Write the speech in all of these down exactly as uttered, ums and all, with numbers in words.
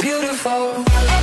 beautiful.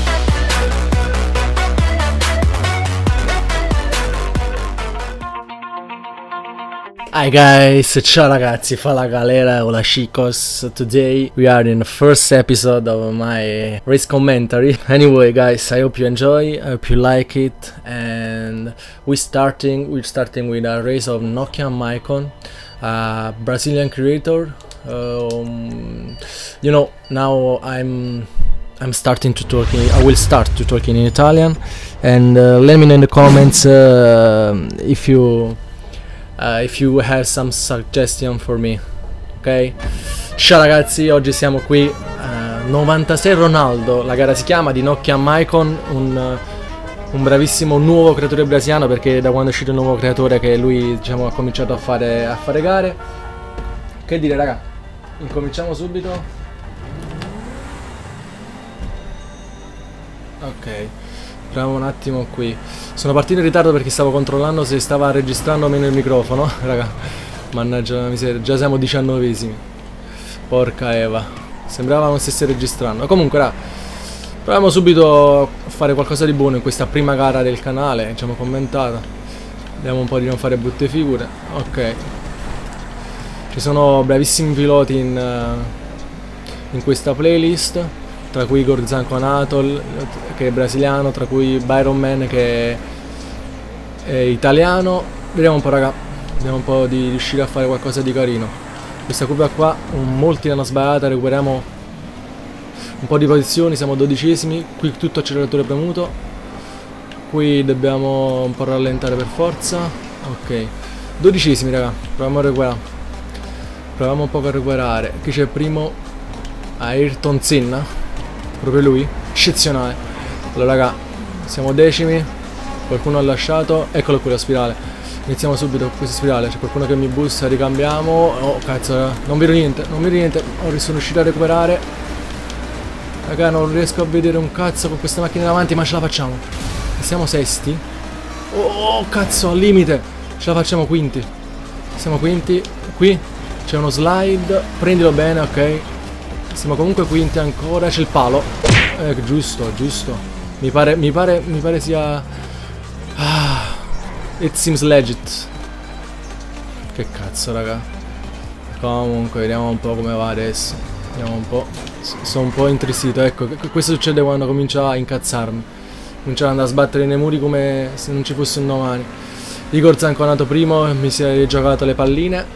Hi guys, ciao ragazzi, fala galera, hola chicos. Today we are in the first episode of my race commentary. Anyway guys, I hope you enjoy, I hope you like it. And we starting, we're starting with a race of Nokia Micon, a Brazilian creator. Um, you know, now I'm I'm starting to talk in, I will start to talk in Italian. And uh, let me know in the comments uh, if you Uh, if you have some suggestion for me, ok? Ciao ragazzi, oggi siamo qui, uh, novantasei Ronaldo, la gara si chiama, di Nokia Micon, un, uh, un bravissimo nuovo creatore brasiliano, perché da quando è uscito il nuovo creatore che lui, diciamo, ha cominciato a fare, a fare gare. Che dire raga, incominciamo subito. Ok, proviamo un attimo qui. Sono partito in ritardo perché stavo controllando se stava registrando o meno il microfono. Raga, mannaggia la miseria, già siamo diciannovesimi. Porca Eva, sembrava non stesse registrando. Comunque raga, proviamo subito a fare qualcosa di buono in questa prima gara del canale, diciamo commentata. Vediamo un po' di non fare brutte figure. Ok, ci sono bravissimi piloti in, uh, in questa playlist, tra cui Igor Zanconato, che è brasiliano, tra cui Byron Man, che è italiano. Vediamo un po' raga, vediamo un po' di riuscire a fare qualcosa di carino. Questa curva qua, un, molti l'hanno sbagliata, recuperiamo un po' di posizioni, siamo dodicesimi, qui tutto acceleratore premuto. Qui dobbiamo un po' rallentare per forza. Ok, dodicesimi raga, proviamo a recuperare. Proviamo un po' a recuperare. Qui c'è il primo, Ayrton Senna. Proprio lui, eccezionale. Allora raga, siamo decimi, qualcuno ha lasciato, eccolo qui la spirale. Iniziamo subito con questa spirale, c'è qualcuno che mi bussa, ricambiamo. Oh cazzo raga, non vedo niente, non vedo niente. Oh, sono riuscito a recuperare. Raga, non riesco a vedere un cazzo con questa macchina davanti, ma ce la facciamo. Siamo sesti. Oh cazzo, al limite. Ce la facciamo quinti. Siamo quinti. Qui c'è uno slide, prendilo bene, ok. Siamo comunque quinti ancora, c'è il palo. Eh, giusto, giusto. Mi pare, mi pare, mi pare sia... Ah, it seems legit. Che cazzo, raga. Comunque, vediamo un po' come va adesso. Vediamo un po'. Sono un po' intristito, ecco. Questo succede quando comincio a incazzarmi. Comincio ad andare a sbattere nei muri come se non ci fosse un domani. Igor Zanconato primo, mi si è giocato le palline.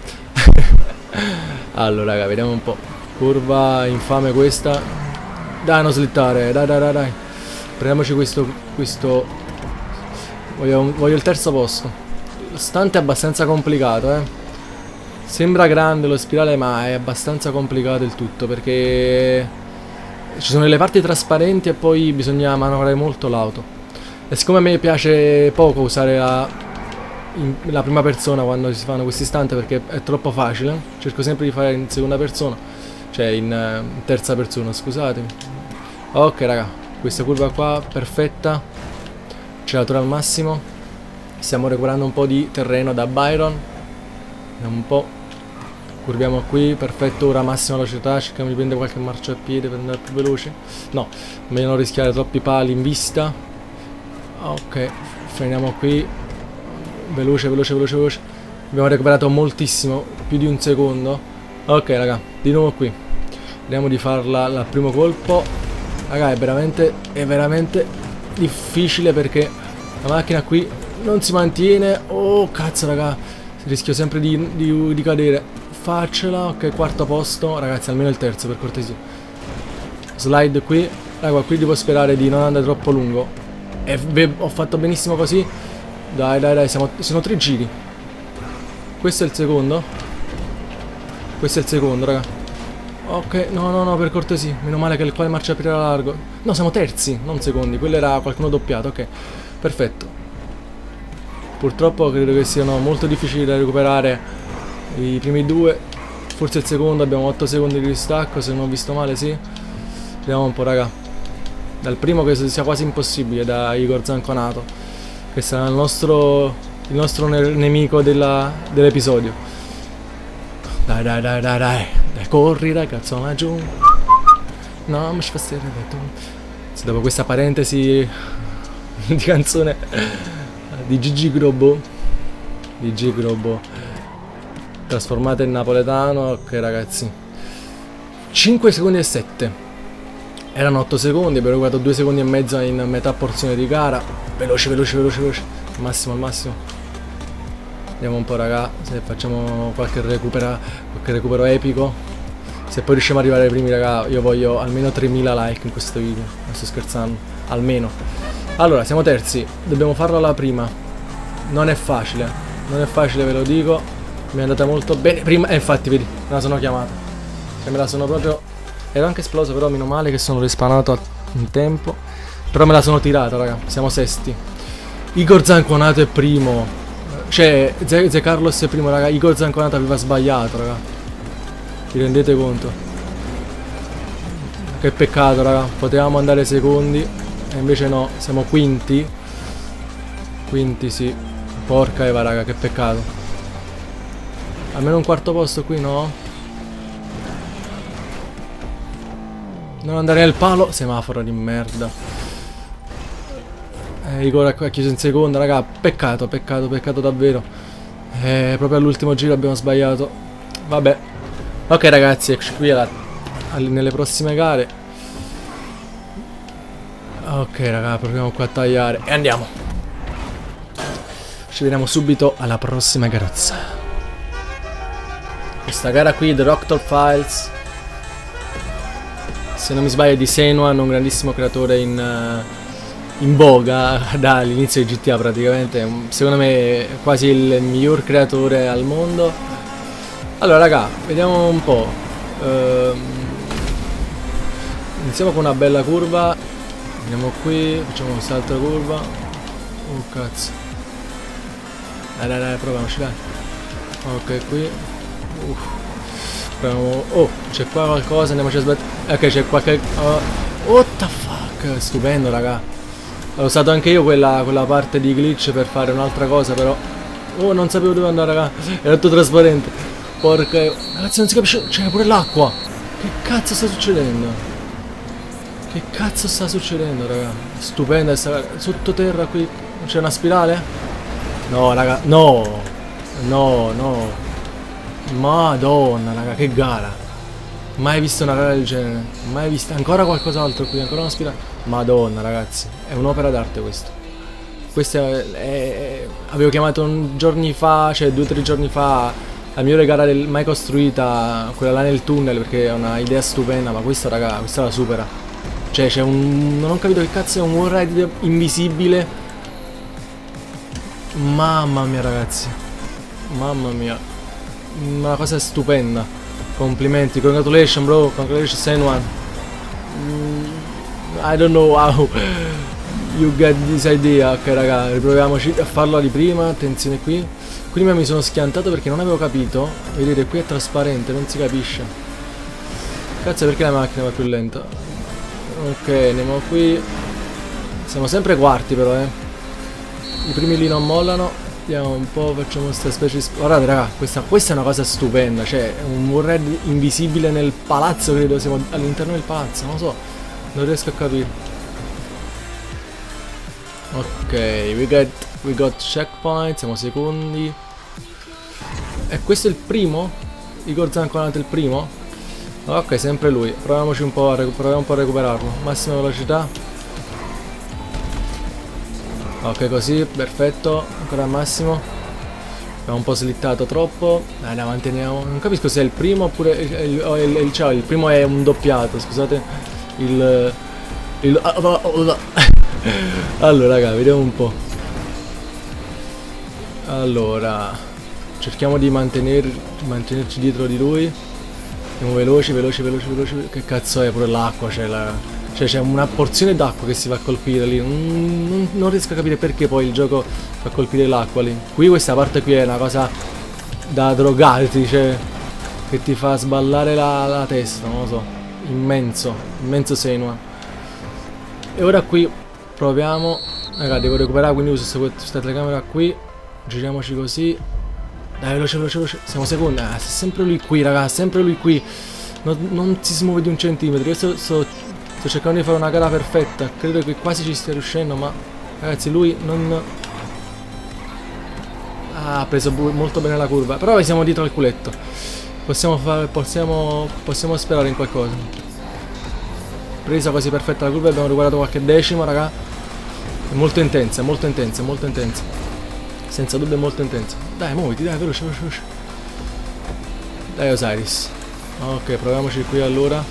Allora, raga, vediamo un po'. Curva infame questa. Dai, non slittare. Dai, dai, dai, dai. Prendiamoci questo. Questo. Voglio, voglio il terzo posto. Lo stunt è abbastanza complicato, eh. Sembra grande lo spirale, ma è abbastanza complicato il tutto, perché ci sono delle parti trasparenti e poi bisogna manovrare molto l'auto. E siccome a me piace poco usare la, in, la prima persona quando si fanno questi stunt, perché è troppo facile, cerco sempre di fare in seconda persona. Cioè in, uh, in terza persona, scusatemi. Ok raga, questa curva qua perfetta, acceleratura al massimo. Stiamo recuperando un po' di terreno da Byron. Vediamo un po'. Curviamo qui, perfetto, ora massima velocità. Cerchiamo di prendere qualche marciapiede per andare più veloci. No, meglio non rischiare troppi pali in vista. Ok, freniamo qui. Veloce, veloce, veloce, veloce. Abbiamo recuperato moltissimo, più di un secondo. Ok raga, di nuovo qui. Vediamo di farla al primo colpo. Raga, è veramente, è veramente difficile perché la macchina qui non si mantiene. Oh cazzo raga, rischio sempre di, di, di cadere. Faccela, ok, quarto posto. Ragazzi, almeno il terzo per cortesia. Slide qui. Raga, qui devo sperare di non andare troppo lungo. E beh, ho fatto benissimo così. Dai, dai, dai, siamo, sono tre giri. Questo è il secondo. Questo è il secondo, raga. Ok, no, no, no, per cortesia. Meno male che il quale marciapiede era largo. No, siamo terzi, non secondi. Quello era qualcuno doppiato, ok. Perfetto. Purtroppo credo che siano molto difficili da recuperare i primi due. Forse il secondo, abbiamo otto secondi di distacco, se non ho visto male, sì. Vediamo un po', raga. Dal primo che sia quasi impossibile, da Igor Zanconato, che sarà il nostro, il nostro ne nemico dell'episodio. Dai, dai, dai, dai, dai. Dai, corri, ragazzo, laggiù. No, mi ci fa stare sì, dopo questa parentesi di canzone di Gigi Grobo, di Gigi Grobo trasformata in napoletano. Ok ragazzi, cinque secondi e sette, erano otto secondi, abbiamo recuperato due secondi e mezzo in metà porzione di gara. Veloce, veloce, veloce, veloce, al massimo, al massimo. Vediamo un po' raga, se facciamo qualche recupero, qualche recupero epico. Se poi riusciamo ad arrivare ai primi raga, io voglio almeno tremila like in questo video, non sto scherzando, almeno. Allora, siamo terzi, dobbiamo farlo alla prima. Non è facile, non è facile ve lo dico. Mi è andata molto bene prima, e eh, infatti vedi, me la sono chiamata. Cioè me la sono proprio... Ero anche esploso però, meno male che sono respawnato in tempo. Però me la sono tirata raga, siamo sesti. Igor Zanconato è primo. Cioè, Ze Carlos è primo raga, Igor Zanconato aveva sbagliato raga. Vi rendete conto? Che peccato raga, potevamo andare secondi e invece no, siamo quinti. Quinti sì. Porca Eva raga, che peccato. Almeno un quarto posto qui no? Non andare nel palo, semaforo di merda. Eh, Igor ha chiuso in seconda raga, peccato, peccato, peccato davvero. Eh, proprio all'ultimo giro abbiamo sbagliato. Vabbè. Ok ragazzi, eccoci qui alla, nelle prossime gare. Ok raga, proviamo qua a tagliare e andiamo. Ci vediamo subito alla prossima carrozza. Questa gara qui, The Rocktop Files, se non mi sbaglio è di Senua, un grandissimo creatore in, uh, in voga dall'inizio di G T A praticamente. Secondo me è quasi il miglior creatore al mondo. Allora raga, vediamo un po'. uh, Iniziamo con una bella curva. Andiamo qui, facciamo quest'altra curva. Oh cazzo. Dai dai dai, proviamoci dai. Ok qui. Uff. Proviamo. Oh, c'è qua qualcosa, andiamoci a sbattere. Ok, c'è qualche... Uh, what the fuck. Stupendo raga. Ho usato anche io quella, quella parte di glitch per fare un'altra cosa però. Oh, non sapevo dove andare raga. Era tutto trasparente. Porca... Ragazzi non si capisce... C'è pure l'acqua. Che cazzo sta succedendo? Che cazzo sta succedendo raga? Stupenda questa... Sottoterra qui. C'è una spirale? No raga. No. No, no. Madonna raga, che gara. Mai visto una gara del genere. Mai vista. Ancora qualcos'altro qui. Ancora una spirale. Madonna ragazzi. È un'opera d'arte questo. Questa è, è... Avevo chiamato un giorni fa. Cioè due o tre giorni fa la migliore gara del, mai costruita, quella là nel tunnel, perché è una idea stupenda, ma questa raga, questa la supera. Cioè c'è un... non ho capito che cazzo è un wall ride invisibile. Mamma mia ragazzi. Mamma mia. Una cosa stupenda. Complimenti, congratulations bro, congratulations anyone. mm, I don't know how you get this idea. Ok raga, riproviamoci a farlo di prima. Attenzione qui. Prima mi sono schiantato perché non avevo capito. Vedete, qui è trasparente, non si capisce. Cazzo, perché la macchina va più lenta? Ok, andiamo qui. Siamo sempre quarti però, eh. I primi lì non mollano. Vediamo un po', facciamo questa specie di... Guardate raga, questa, questa è una cosa stupenda. Cioè, un wallride invisibile nel palazzo, credo. Siamo all'interno del palazzo, non lo so. Non riesco a capire. Ok, we got... We got checkpoint, siamo secondi. E questo è il primo? Igor Zanconato è il primo? Ok, sempre lui. Proviamoci un po' a, proviamo un po' a recuperarlo. Massima velocità. Ok, così, perfetto. Ancora al massimo. Abbiamo un po' slittato troppo. Dai, la manteniamo. Non capisco se è il primo oppure il, il, il, il, cioè, il primo è un doppiato, scusate. Il... il allora raga, vediamo un po'. Allora, cerchiamo di mantener, mantenerci dietro di lui. Siamo veloci, veloci, veloci, veloci. Che cazzo è pure l'acqua? C'è la... Cioè c'è una porzione d'acqua che si va a colpire lì. Non, non, non riesco a capire perché poi il gioco fa colpire l'acqua lì. Qui questa parte qui è una cosa da drogati, cioè che ti fa sballare la, la testa, non lo so. Immenso, immenso Senua. E ora qui proviamo. Raga, devo recuperare, quindi uso questa telecamera qui. Giriamoci così. Dai, veloce, veloce, veloce. Siamo secondi. Ah, è sempre lui qui, raga. Sempre lui qui. Non, non si smuove di un centimetro. Io sto, sto Sto cercando di fare una gara perfetta. Credo che quasi ci stia riuscendo, ma ragazzi lui non... Ah, ha preso molto bene la curva. Però siamo dietro al culetto. Possiamo fare... Possiamo... Possiamo sperare in qualcosa. Presa quasi perfetta la curva. Abbiamo recuperato qualche decimo, raga. È molto intensa, è molto intensa, è molto intensa. Senza dubbio è molto intensa. Dai, muoviti, dai, veloce, veloce, veloce. Dai Osiris. Ok, proviamoci qui allora.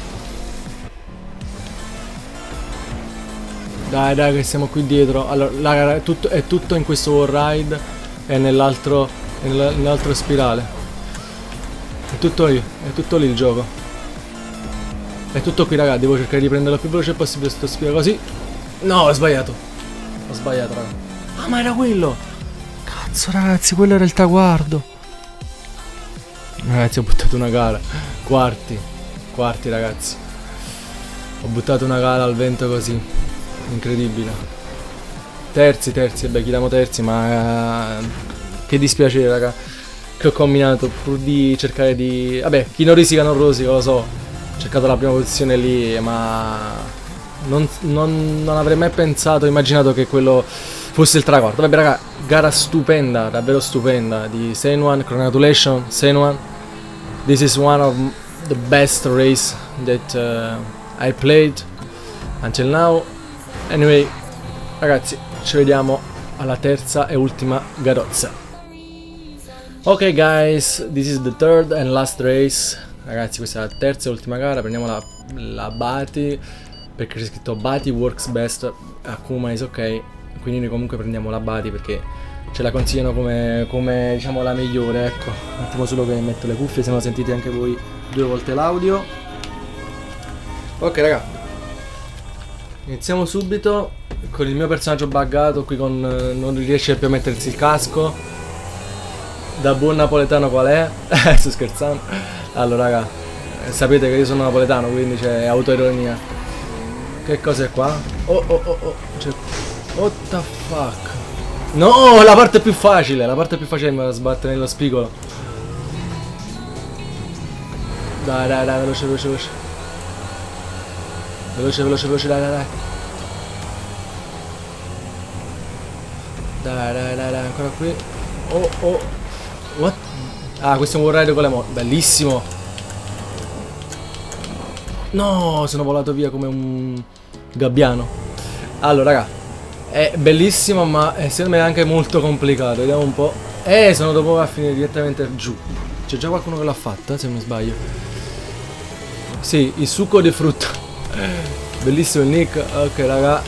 Dai, dai, che siamo qui dietro. Allora, la gara è tutto, è tutto in questo wall ride e nell'altro nell'altro spirale. È tutto lì, è tutto lì il gioco. È tutto qui, raga. Devo cercare di prenderlo il più veloce possibile sto spirale così. No, ho sbagliato. Ho sbagliato, raga. Ah, ma era quello. Cazzo, ragazzi, quello era il traguardo. Ragazzi, ho buttato una gara. Quarti. Quarti, ragazzi. Ho buttato una gara al vento così. Incredibile. Terzi, terzi. Beh, chiediamo terzi, ma... Uh, che dispiacere, raga. Che ho combinato pur di cercare di... Vabbè, chi non risica non rosica, lo so. Ho cercato la prima posizione lì, ma... Non, non, non avrei mai pensato, immaginato che quello fosse il traguardo. Vabbè, raga, gara stupenda, davvero stupenda di Senwan. Congratulations, Senwan. This is one of the best race that uh, I played until now. Anyway, ragazzi, ci vediamo alla terza e ultima garozza. Ok guys, this is the third and last race. Ragazzi, questa è la terza e ultima gara. Prendiamo la, la Bati, perché c'è scritto Bati works best, Akuma is ok. Quindi noi comunque prendiamo la Bati perché ce la consigliano come, come diciamo la migliore. Ecco, un attimo solo che metto le cuffie, se no sentite anche voi due volte l'audio. Ok raga, iniziamo subito con il mio personaggio buggato qui con... non riesce più a mettersi il casco. Da buon napoletano qual è? Sto scherzando. Allora raga, sapete che io sono napoletano, quindi c'è autoironia. Che cos'è qua? Oh oh oh oh, what the fuck. No, la parte più facile, la parte più facile mi va a sbattere nello spigolo. Dai dai dai, veloce veloce veloce. Veloce veloce veloce, dai dai dai. Dai dai dai dai, ancora qui. Oh oh. What? Ah, questo è un wall ride con le moto. Bellissimo. No, sono volato via come un gabbiano. Allora raga, è bellissimo, ma è, secondo me è anche molto complicato. Vediamo un po'. Eh, sono dopo a finire direttamente giù. C'è già qualcuno che l'ha fatta, se non mi sbaglio. Sì, il succo di frutta. Bellissimo il nick. Ok raga.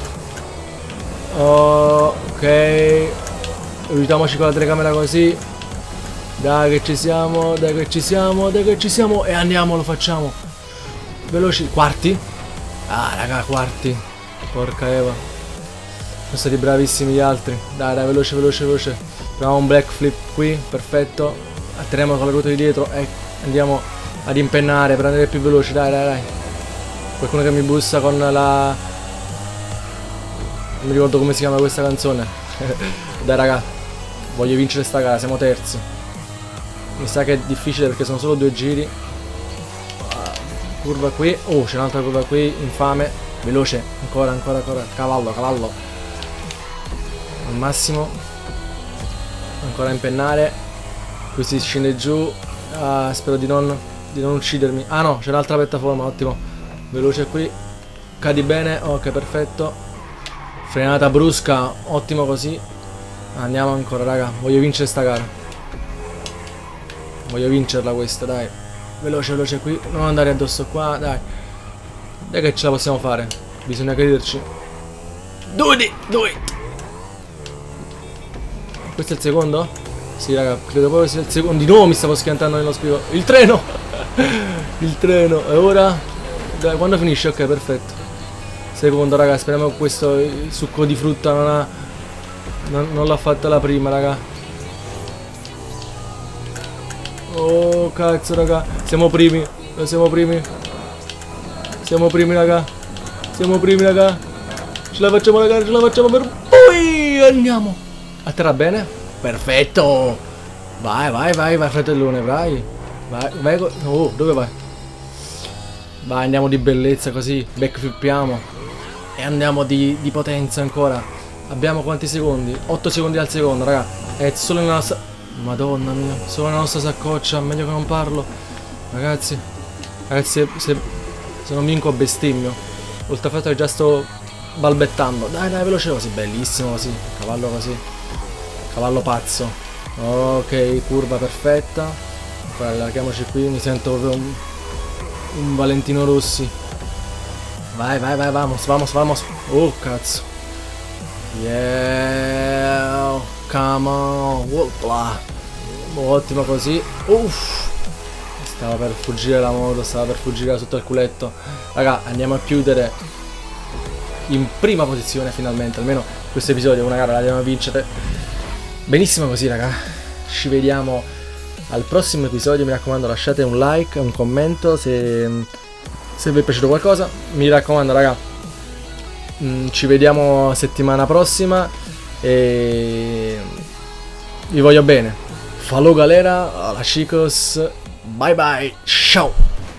Ok. Aiutiamoci con la telecamera così. Dai che ci siamo, dai che ci siamo, dai che ci siamo. E andiamo, lo facciamo. Veloci. Quarti? Ah raga, quarti. Porca Eva. Sono stati bravissimi gli altri. Dai dai, veloce veloce veloce. Proviamo un black flip qui, perfetto. Atteniamo con le ruote di dietro e andiamo ad impennare per andare più veloci. Dai dai dai. Qualcuno che mi bussa con la... Non mi ricordo come si chiama questa canzone. Dai raga, voglio vincere sta gara, siamo terzi. Mi sa che è difficile perché sono solo due giri. Curva qui. Oh, c'è un'altra curva qui, infame. Veloce, ancora, ancora, ancora. Cavallo, cavallo. Al massimo. Ancora a impennare. Qui si scende giù. Ah, spero di non, di non uccidermi. Ah no, c'è l'altra piattaforma, ottimo. Veloce qui. Cadi bene, ok, perfetto. Frenata brusca, ottimo così. Andiamo ancora, raga. Voglio vincere sta gara. Voglio vincerla questa, dai. Veloce, veloce qui. Non andare addosso qua, dai. Dai che ce la possiamo fare. Bisogna crederci. Do it, do it. Questo è il secondo? Sì, raga, credo proprio sia il secondo. Di nuovo mi stavo schiantando nello spiego. Il treno! Il treno. E ora? Dai, quando finisce? Ok, perfetto. Secondo, raga, speriamo che questo il succo di frutta non ha... Non, non l'ha fatta la prima, raga. Oh, cazzo, raga. Siamo primi. Siamo primi. Siamo primi, raga. Siamo primi, raga. Ce la facciamo, raga. Ce la facciamo per poi. Andiamo. Atterra bene? Perfetto. Vai, vai, vai, vai, fratellone, vai. Vai, vai. Oh, dove vai? Vai, andiamo di bellezza così, backflippiamo. E andiamo di, di potenza ancora. Abbiamo quanti secondi? otto secondi al secondo, raga. È solo nella nostra... Madonna mia, solo nella nostra saccoccia, meglio che non parlo. Ragazzi, ragazzi, se, se, se non vinco bestemmio. Oltre al fatto che già sto balbettando. Dai, dai, veloce così, bellissimo così. Cavallo così. Cavallo pazzo. Ok, curva perfetta. Poi allarghiamoci qui, mi sento proprio un, un Valentino Rossi. Vai, vai, vai, vamos, vamos, vamos. Oh, cazzo. Yeah, come on. Wopla. Ottimo così. Uff. Stava per fuggire la moto, stava per fuggire sotto il culetto. Raga, andiamo a chiudere in prima posizione finalmente. Almeno questo episodio una gara la andiamo a vincere. Benissimo così, raga. Ci vediamo al prossimo episodio. Mi raccomando, lasciate un like, un commento se, se vi è piaciuto qualcosa. Mi raccomando, raga, mh, ci vediamo settimana prossima. E vi voglio bene. Falou galera, hola chicos, bye bye, ciao.